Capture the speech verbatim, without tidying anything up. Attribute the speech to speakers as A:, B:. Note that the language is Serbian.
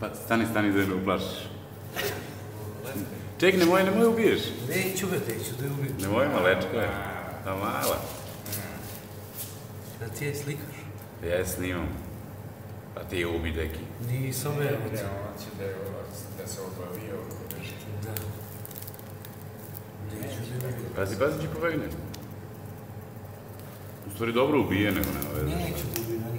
A: Pa stani, stani da me uplašiš. Ček, nemoj, nemoj ubiješ.
B: Neću ga, neću da je ubijem.
A: Nemoj, malečko je. Ta mala.
B: Da ti je slikaš?
A: Ja je snimam. Pa ti je ubi, deki.
B: Nisam ja.
C: Ne, ona će da se odbavio.
B: Da. Neću da je ubijem.
A: Pazi, pazi, će pobegne. U stvari dobro ubije, nego nema veze.
B: Neću da ubijem.